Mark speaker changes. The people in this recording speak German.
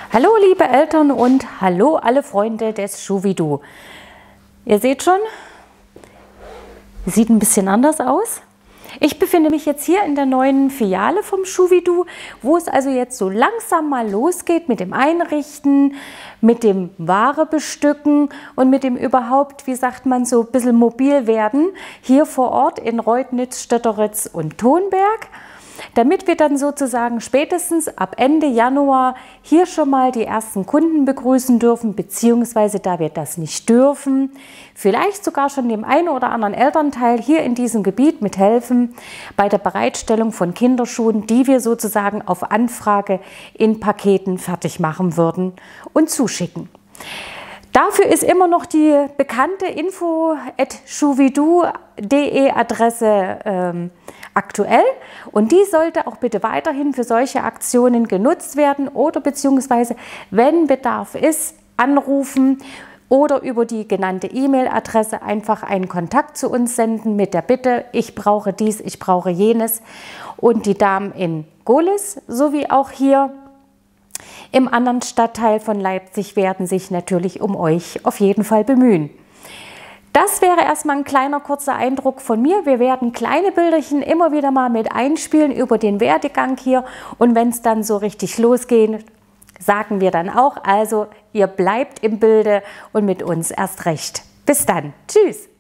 Speaker 1: Hallo liebe Eltern und hallo alle Freunde des Schuhvidoo. Ihr seht schon, sieht ein bisschen anders aus. Ich befinde mich jetzt hier in der neuen Filiale vom Schuhvidoo, wo es also jetzt so langsam mal losgeht mit dem Einrichten, mit dem Ware bestücken und mit dem überhaupt, wie sagt man, so ein bisschen mobil werden, hier vor Ort in Reutnitz, Stötteritz und Thonberg. Damit wir dann sozusagen spätestens ab Ende Januar hier schon mal die ersten Kunden begrüßen dürfen, beziehungsweise da wir das nicht dürfen, vielleicht sogar schon dem einen oder anderen Elternteil hier in diesem Gebiet mithelfen bei der Bereitstellung von Kinderschuhen, die wir sozusagen auf Anfrage in Paketen fertig machen würden und zuschicken. Dafür ist immer noch die bekannte info@schuhvidoo.de Adresse aktuell und die sollte auch bitte weiterhin für solche Aktionen genutzt werden oder beziehungsweise, wenn Bedarf ist, anrufen oder über die genannte E-Mail-Adresse einfach einen Kontakt zu uns senden mit der Bitte, ich brauche dies, ich brauche jenes, und die Damen in Gohlis sowie auch hier im anderen Stadtteil von Leipzig werden sich natürlich um euch auf jeden Fall bemühen. Das wäre erstmal ein kleiner kurzer Eindruck von mir. Wir werden kleine Bilderchen immer wieder mal mit einspielen über den Werdegang hier, und wenn es dann so richtig losgeht, sagen wir dann auch, also ihr bleibt im Bilde und mit uns erst recht. Bis dann. Tschüss.